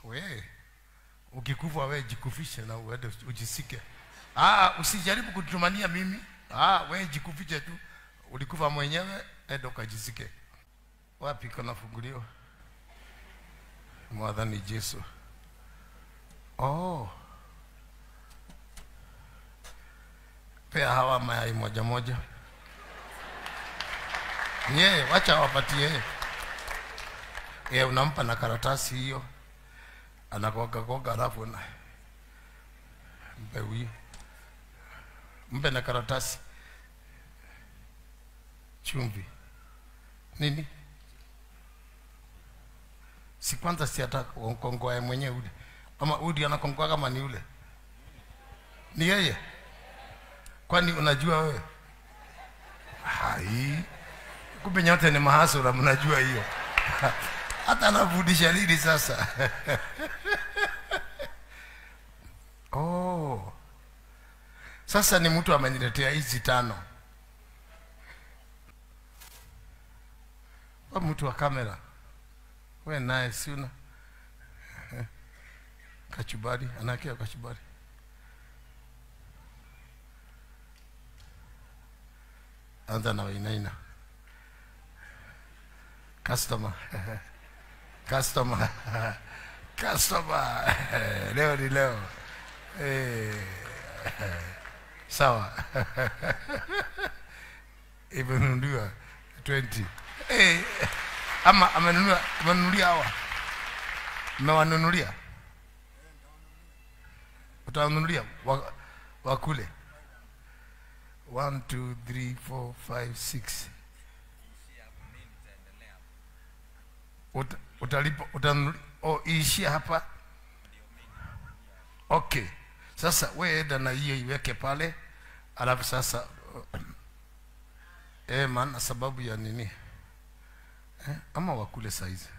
We ukikufa wewe jikufishe na uende ujisike. Usijaribu kutumania mimi. Wewe jikufishe tu. Ulikufa mwenyewe, enda ukajisike. Wapi kuna funguliwa? Mwadhani Yesu. Pea hawa mayai moja moja. Wacha wapatie. Unampa na karatasi hiyo. Anakoga alafu na mpe huyu. Mpe na karatasi. Chumvi. Nini? Si kwanza si hata kongoa mwenyewe ule. Ama udi anakongoa kama ni ule. Ni yeye. Kwani unajua wewe? Kumbe nyote ni mahasura mnajua hiyo. Hata anafundisha nini sasa? Sasa ni mtu ameniletea hizi 5. Mtu wa kamera. Wewe naye si una kachubari, anakia kachubari. Anza na Wainaina. Customer. Leo ni leo. Sawa. Imenunua 20. Ama amenunulia hawa. Mmewanunulia? Utawanunulia wakule. 1 2 3 4 5 6. Utalipa utanunulia iishia hapa. Okay. Sasa wewe enda na hiyo iweke pale. Alafu sasa maana sababu ya nini? Ama wakule saizi.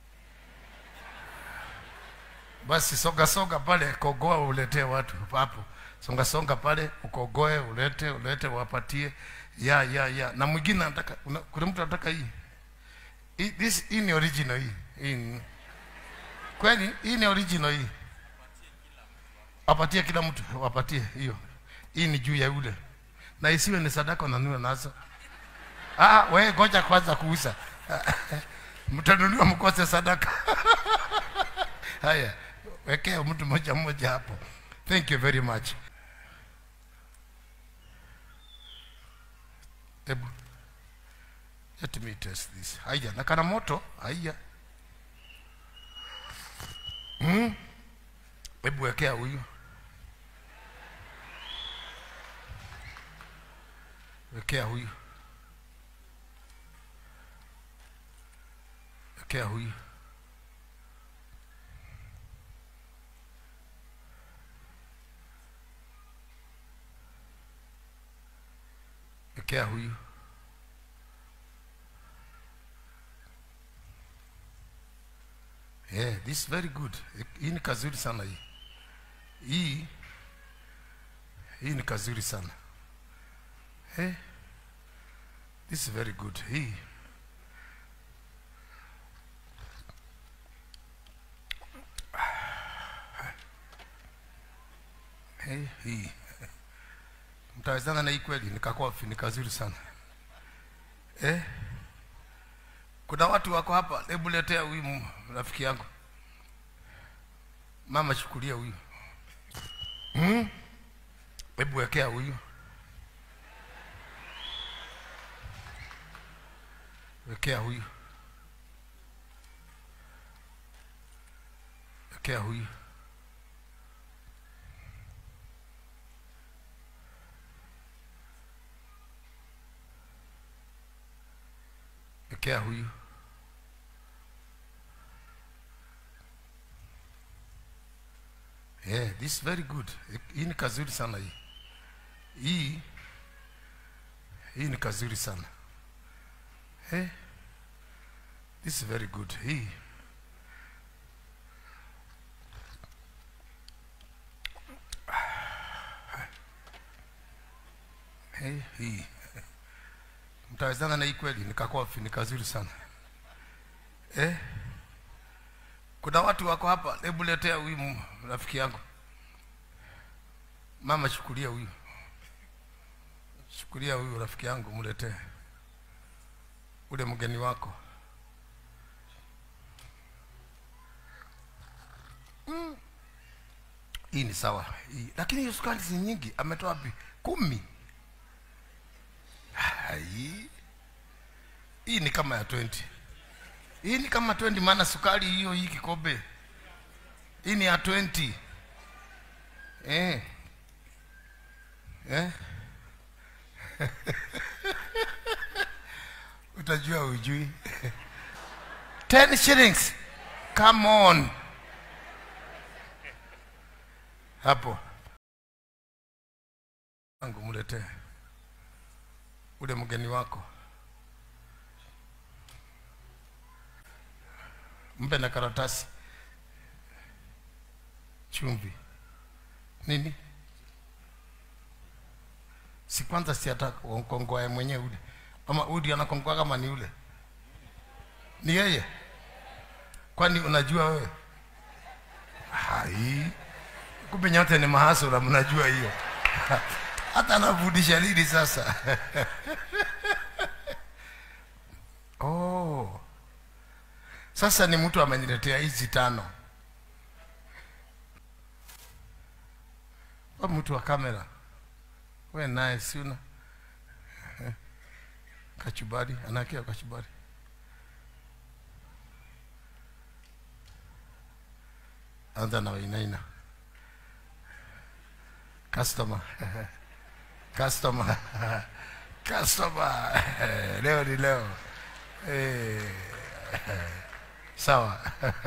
Basi soga pale, kogoa ulete watu hapo. Songa pale, ukogoe ulete wapatie. Ya. Na mwingine anataka, kuna mtu anataka hii. Hii ni original hii. Kwani hii ni original hii. Wapatie kila mtu, wapatie hiyo. Hii ni juu ya ule. Na isiwe ni sadaka unanunua nazo. Wewe ngoja kwanza kuuza. Mtanunua mkose sadaka. Haya, wekea mtu mmoja hapo. Thank you very much. Let me test this. Haya, na kana moto. Haya. Hebu wekea huyu. Wekea huyu. Wekea huyu. Wekea huyu. This is very good. Hii ni kazuri sana hii. Hii ni kazuri sana. This is very good. Hii. Hii. Mtawezana na hii kweli, nikakofi, ni kazuri sana. Kuna watu wako hapa, hebu letea huyu rafiki yangu. Mama chukulia huyu. Hebu wekea huyu. Wekea huyu. Wekea huyu. Wekea huyu. This is very good. Hii ni kazuri sana hii. Hii ni kazuri sana. This is very good. Hii. Hii. Mtawezana na hii kweli, nikakofi, ni kazuri sana. Kuna watu wako hapa, hebu letea huyu rafiki yangu. Mama, chukulia huyu. Chukulia huyu rafiki yangu, mletee. Ule mgeni wako. Hii ni sawa. Hii. Lakini hiyo sukari si nyingi. Ametoa wapi? 10. Hii ni kama ya 20. Hii ni kama 20 maana sukari hiyo hii kikombe. Hii ni ya 20. Utajua ujui. 10 shillings. Come on. Hapo. Angu mulete. Ule mgeni wako. Mpe na karatasi. Chumvi. Nini? Si kwanza si ataka kongoa mwenyewe ule. Ama udi anakongoa kama ni ule. Ni yeye. Kwani unajua wewe? Hai. Kumbe nyote ni mahasura, mnajua hiyo. Hata anafundisha lini sasa? Oh. Sasa ni mtu ameniletea hizi 5. Wa mtu wa kamera. Wewe naye si una kachubari, anakia kachubari. Anza na inaina. Customer. Customer. Customer. Leo ni leo. Sawa.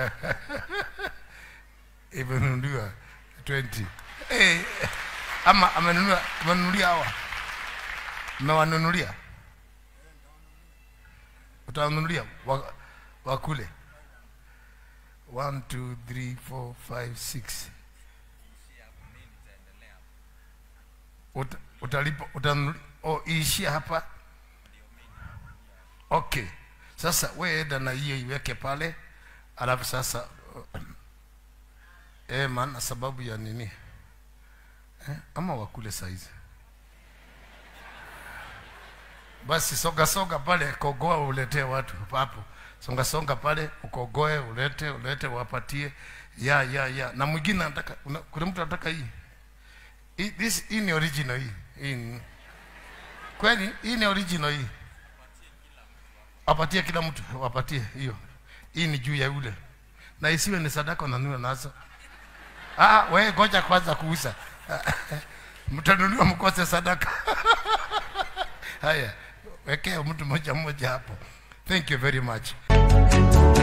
Imenunuliwa 20. Ama amenunulia hawa. Mmewanunulia? Utawanunulia wakule. 1 2 3 4 5 6. Utalipa iishia hapa. Okay. Sasa wewe enda na hiyo iweke pale. Alafu sasa maana sababu ya nini? Ama wakule saizi. Basi songa pale, kogoa uletee watu hapo. Songa pale, ukogoe ulete wapatie. Ya. Na mwingine anataka, kuna mtu anataka hii. Hii ni original hii. Kwani hii ni original hii. Wapatie kila mtu, wapatie hiyo. Hii ni juu ya yule. Na isiwe ni sadaka unanunua nazo. Wewe ngoja kwanza kuuza. Mtanunua mkose sadaka. Haya, wekea mtu mmoja hapo. Thank you very much.